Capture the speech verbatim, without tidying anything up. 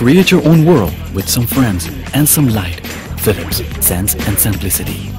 Create your own world with some friends and some light. Philips, Sense and Simplicity.